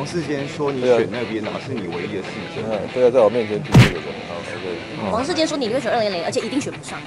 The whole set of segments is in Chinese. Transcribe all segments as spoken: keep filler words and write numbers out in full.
王世坚说你选那边哪是你唯一的事情？ 嗯，对啊，在我面前提这个人，好，对。 王世坚说你会选二零零，而且一定选不上。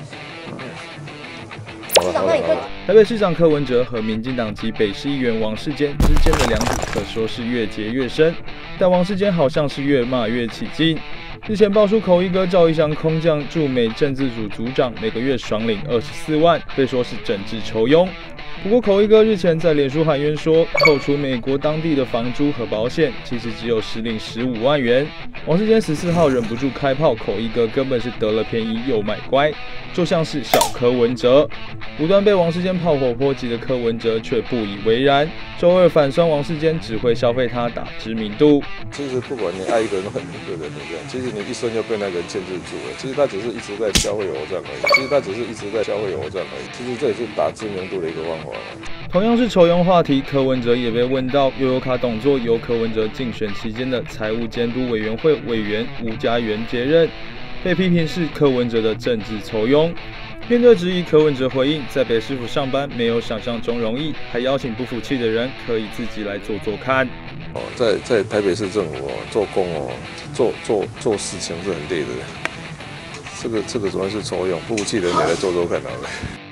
市长，那你对台北市长柯文哲和民进党籍北市议员王世坚之间的梁子可说是越结越深，但王世坚好像是越骂越起劲。日前爆出口译哥赵一翔空降驻美政治组组长，每个月爽领二十四万，被说是整治酬庸。不过口译哥日前在脸书喊冤说，扣除美国当地的房租和保险，其实只有实领十五万元。王世坚十四号忍不住开炮，口译哥根本是得了便宜又卖乖，就像是小柯文哲。不断被王世坚炮火波及的柯文哲却不以为然，周二反酸王世坚只会消费他打知名度。 其实不管你爱一个人恨一个人，这样，其实你一生就被那个人牵制住了。其实他只是一直在消费偶像而已，其实他只是一直在消费偶像而已。其实这也是打知名度的一个方法。 同样是酬庸话题，柯文哲也被问到悠游卡董座由柯文哲竞选期间的财务监督委员会委员吴家元接任，被批评是柯文哲的政治酬庸。面对质疑，柯文哲回应，在北市府上班没有想象中容易，还邀请不服气的人可以自己来做做看。 哦，在在台北市政府哦，做工哦，做做做事情是很累的。这个这个主要是酬庸，不服气的人也来做做看好了。